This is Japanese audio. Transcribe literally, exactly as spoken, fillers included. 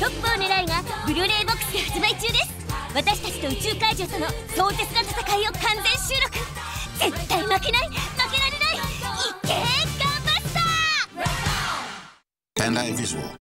トップを狙いがブルーレイボックスで発売中です。私たちと宇宙怪獣との壮絶な戦いを完全収録。絶対負けない、負けられない。いけー、頑張った。 Bandai Visual